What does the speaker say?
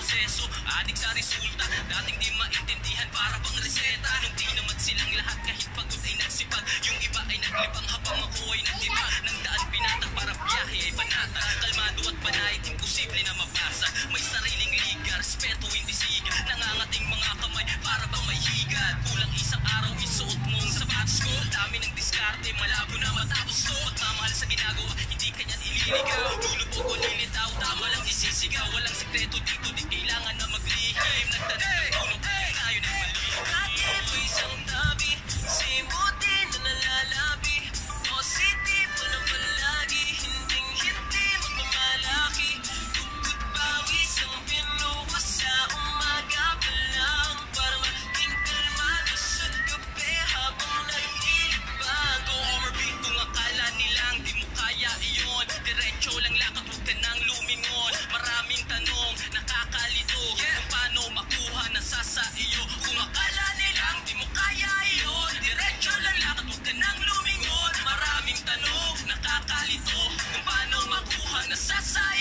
proseso, adik sa resulta. Dating di maintindihan para bang reseta. Nung di naman silang lahat kahit pagod ay nagsipag. Yung iba ay naglibang habang ako ay nagtibag. Nang daan pinatag para biyahe ay banata. Kalmado at panayit, imposible na mabasa. May sariling liga, respeto hindi siga. Nangangating mga kamay para bang may higad. Kulang isang araw isuot mong sapatos ko. Dami ng diskarte, malabo na matapos ko. Pagmamahal sa ginagawa, hindi kanyan ililigaw. Lulubog o lilitaw, tama lang isisigaw. Walang sekreto dito, di kailangan na maglihim. Nagtanong ng tulong, tayo na mali. Dati mo isang tabi, simuti na nalalabi. Positibo na palagi, hinding-hindi magmamalaki. Tugod pawis ang pinuha sa umaga pa lang. Para maging kalmado sa gabi habang nag-ilibang. Go over beat kung akala nilang di mo kaya iyon. Diretso lang lakad, huwag ka nang lumingon. Maraming tanong, nakakalito. Kung paano makuha nasa sa iyo. Kung akala nilang di mo kaya iyon. Diretso lang lakad, huwag ka nang lumingon. Maraming tanong, nakakalito. Kung paano makuha nasa sa iyo.